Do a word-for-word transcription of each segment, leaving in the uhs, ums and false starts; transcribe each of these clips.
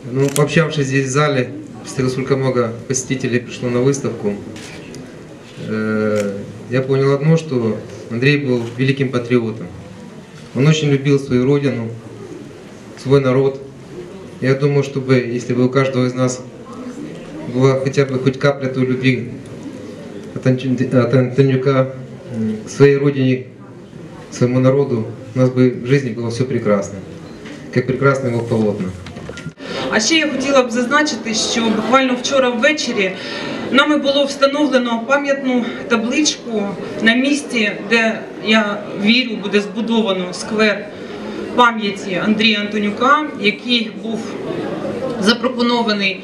Ну, пообщавшись здесь в зале, посмотрел, сколько много посетителей пришло на выставку, я понял одно, что Андрей был великим патриотом. Он очень любил свою родину, свой народ. Я думаю, чтобы, если бы у каждого из нас была хотя бы хоть капля той любви от Антонюка к своей родине, к своему народу, у нас бы в жизни было все прекрасно, як прекрасно його полотна. А ще я хотіла б зазначити, що буквально вчора ввечері нами було встановлено пам'ятну табличку на місці, де, я вірю, буде збудовано сквер пам'яті Андрія Антонюка, який був запропонований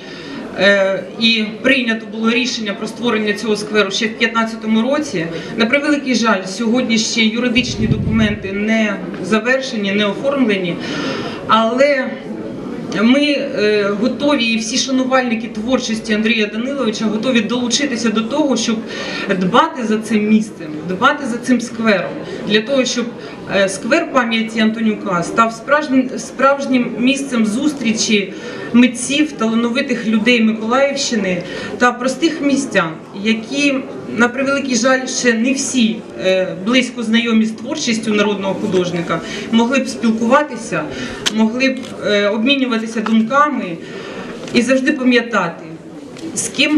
і прийнято було рішення про створення цього скверу ще в дві тисячі п'ятнадцятому році. На превеликий жаль, сьогодні ще юридичні документи не завершені, не оформлені, але ми готові, і всі шанувальники творчості Андрія Даниловича готові долучитися до того, щоб дбати за цим місцем, дбати за цим сквером, для того, щоб сквер пам'яті Антонюка став справжнім, справжнім місцем зустрічі митців, талановитих людей Миколаївщини та простих містян, які, на превеликий жаль, ще не всі близько знайомі з творчістю народного художника, могли б спілкуватися, могли б обмінюватися думками і завжди пам'ятати, з ким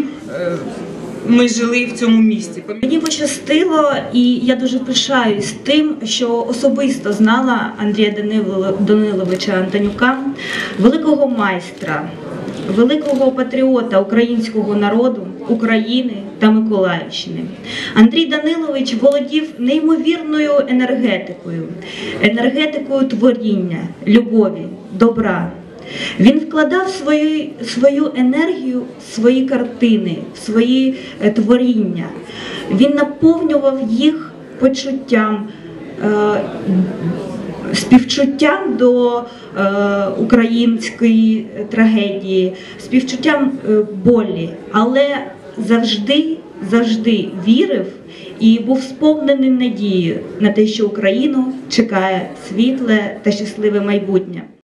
ми жили в цьому місті. Мені пощастило, і я дуже пишаюсь тим, що особисто знала Андрія Даниловича Антонюка, великого майстра, великого патріота українського народу, України та Миколаївщини. Андрій Данилович володів неймовірною енергетикою, енергетикою творіння, любові, добра. Він вкладав свою, свою енергію в свої картини, в свої творіння. Він наповнював їх почуттям, е, співчуттям до е, української трагедії, співчуттям е, болі, але завжди, завжди вірив і був сповнений надією на те, що Україну чекає світле та щасливе майбутнє.